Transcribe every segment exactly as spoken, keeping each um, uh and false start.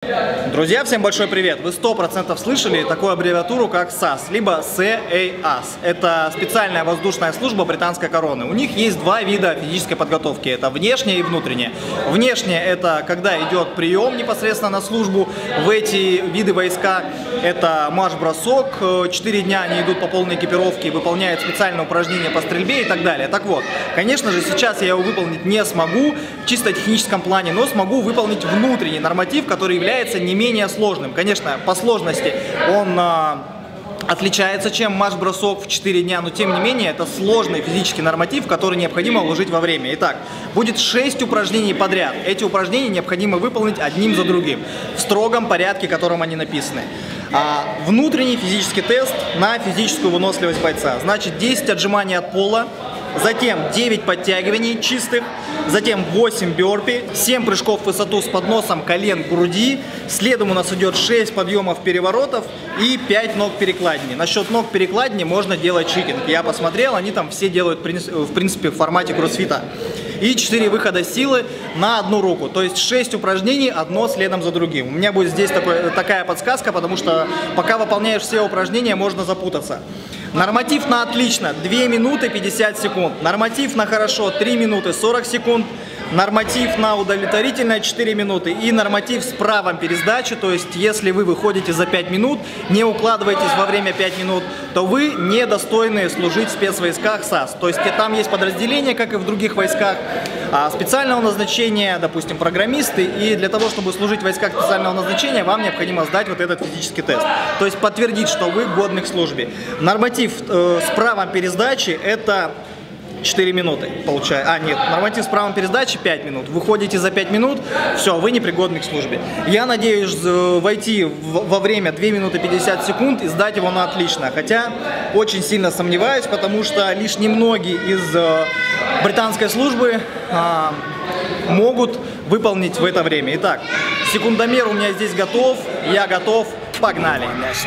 Друзья, всем большой привет! Вы сто процентов слышали такую аббревиатуру, как сас, либо си эй эс. Это специальная воздушная служба британской короны. У них есть два вида физической подготовки. Это внешняя и внутренняя. Внешняя — это когда идет прием непосредственно на службу. В эти виды войска это марш-бросок. Четыре дня они идут по полной экипировке, выполняют специальные упражнения по стрельбе и так далее. Так вот, конечно же, сейчас я его выполнить не смогу в чисто техническом плане, но смогу выполнить внутренний норматив, который является не менее сложным. Конечно, по сложности он а, отличается, чем марш-бросок в четыре дня, но тем не менее это сложный физический норматив, который необходимо уложить во время. Итак, будет шесть упражнений подряд. Эти упражнения необходимо выполнить одним за другим, в строгом порядке, в котором они написаны. А внутренний физический тест на физическую выносливость бойца. Значит, десять отжиманий от пола, затем девять подтягиваний чистых, затем восемь бёрпи, семь прыжков в высоту с подносом колен к груди, следом у нас идет шесть подъемов переворотов и пять ног перекладини. Насчет ног перекладини можно делать чикинг. Я посмотрел, они там все делают в принципе в формате кроссфита. И четыре выхода силы на одну руку. То есть шесть упражнений, одно следом за другим. У меня будет здесь такой, такая подсказка, потому что пока выполняешь все упражнения, можно запутаться. Норматив на отлично две минуты пятьдесят секунд. Норматив на хорошо три минуты сорок секунд. Норматив на удовлетворительное четыре минуты. И норматив с правом пересдачи. То есть, если вы выходите за пять минут, не укладываетесь во время пяти минут, то вы недостойны служить в спецвойсках САС. То есть, там есть подразделения, как и в других войсках, специального назначения, допустим, программисты. И для того, чтобы служить в войсках специального назначения, вам необходимо сдать вот этот физический тест. То есть, подтвердить, что вы годны к службе. Норматив э, с правом пересдачи — это четыре минуты, получается. А, нет, норматив с правом пересдачи пять минут. Выходите за пять минут, все, вы непригодны к службе. Я надеюсь войти во время две минуты пятьдесят секунд и сдать его на отлично. Хотя очень сильно сомневаюсь, потому что лишь немногие из британской службы а, могут выполнить в это время. Итак, секундомер у меня здесь готов, я готов. Погнали!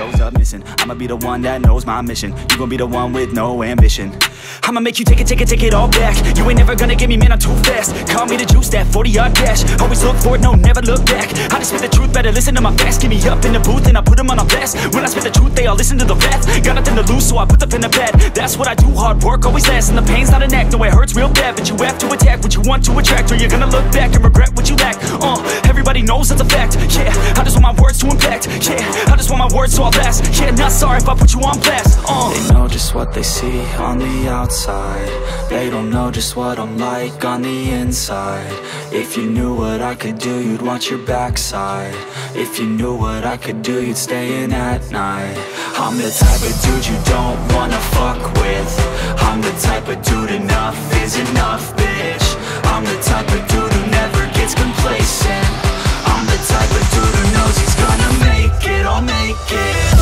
I'ma be the one that knows my mission. You gon' be the one with no ambition. I'ma make you take it, take it, take it all back. You ain't never gonna get me, man, I'm too fast. Call me the juice, that forty yard dash. Always look forward, no, never look back. I just spit the truth, better listen to my facts. Get me up in the booth and I put them on a blast. When I spit the truth, they all listen to the facts. Got nothing to lose, so I put the pen to bed. That's what I do, hard work always lasts. And the pain's not an act, no, it hurts real bad. But you have to attack what you want to attract, or you're gonna look back and regret what you lack. Uh, everybody knows that's a fact, yeah. I just want my words to impact, yeah. I just want my words to all last. Yeah, not sorry if I put you on blast. uh. They know just what they see on the outside. They don't know just what I'm like on the inside. If you knew what I could do, you'd watch your backside. If you knew what I could do, you'd stay in at night. I'm the type of dude you don't wanna fuck with. I'm the type of dude enough is enough, bitch. I'm the type of dude who never gets complacent. I'm the type of dude who knows he's gonna make it, I'll make it.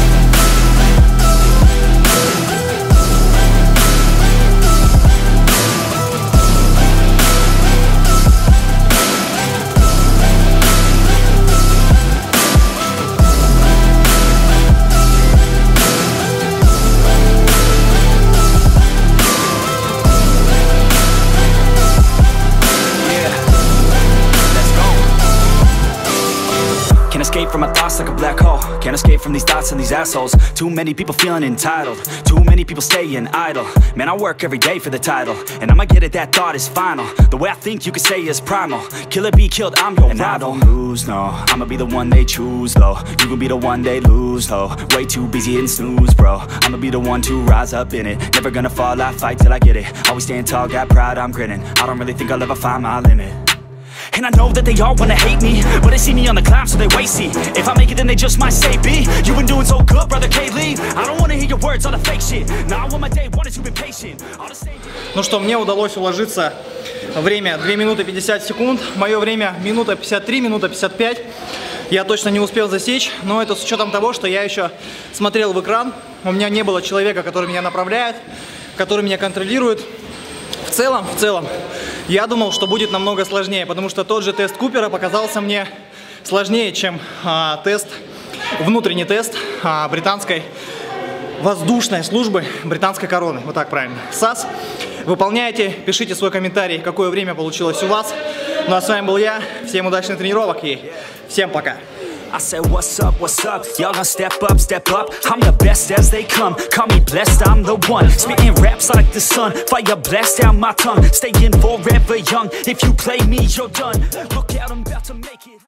Can't escape from my thoughts like a black hole. Can't escape from these thoughts and these assholes. Too many people feeling entitled. Too many people staying idle. Man, I work every day for the title, and I'ma get it, that thought is final. The way I think you could say is primal. Kill or be killed, I'm your and rival. I don't lose, no. I'ma be the one they choose, though. You gon' be the one they lose, though. Way too busy hitting snooze, bro. I'ma be the one to rise up in it. Never gonna fall, I fight till I get it. Always stand tall, got pride, I'm grinning. I don't really think I'll ever find my limit. And I know that they all wanna hate me, but they see me on the climb, so they wait, see. If I make it, then they just might say, B, you been doing so good, brother K-Lee. I don't wanna hear your words on the fake shit. Now I want my day, wanted you been patient. Ну что, мне удалось уложиться время две минуты пятьдесят секунд. Мое время минута пятьдесят три, минута пятьдесят пять. Я точно не успел засечь, но это с учетом того, что я еще смотрел в экран. У меня не было человека, который меня направляет, который меня контролирует. В целом, в целом, я думал, что будет намного сложнее, потому что тот же тест Купера показался мне сложнее, чем а, тест, внутренний тест а, британской воздушной службы британской короны. Вот так правильно. САС. Выполняйте, пишите свой комментарий, какое время получилось у вас. Ну а с вами был я. Всем удачных тренировок и всем Всем пока. I said, what's up, what's up? Y'all gonna step up, step up. I'm the best as they come. Call me blessed, I'm the one. Spitting raps like the sun. Fire blast down my tongue. Staying forever young. If you play me, you're done. Look out, I'm about to make it.